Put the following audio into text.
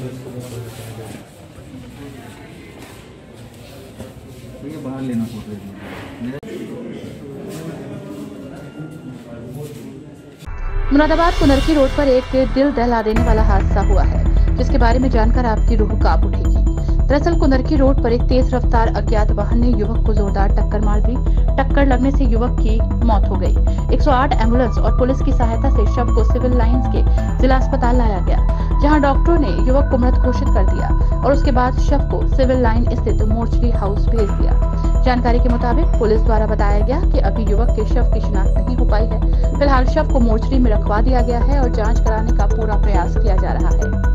ये बाहर लेना पड़ रहा है। मुरादाबाद कुनरकी रोड पर एक दिल दहला देने वाला हादसा हुआ है, जिसके बारे में जानकर आपकी रूह कांप उठेगी। दरअसल कुनरकी रोड पर एक तेज रफ्तार अज्ञात वाहन ने युवक को जोरदार टक्कर मार दी। टक्कर लगने से युवक की मौत हो गई। 108 एम्बुलेंस और पुलिस की सहायता से शव को सिविल लाइंस के जिला अस्पताल लाया गया, जहां डॉक्टरों ने युवक को मृत घोषित कर दिया और उसके बाद शव को सिविल लाइन स्थित मोर्चरी हाउस भेज दिया। जानकारी के मुताबिक पुलिस द्वारा बताया गया कि अभी युवक के शव की शिनाख्त नहीं हो पाई है। फिलहाल शव को मोर्चरी में रखवा दिया गया है और जाँच कराने का पूरा प्रयास किया जा रहा है।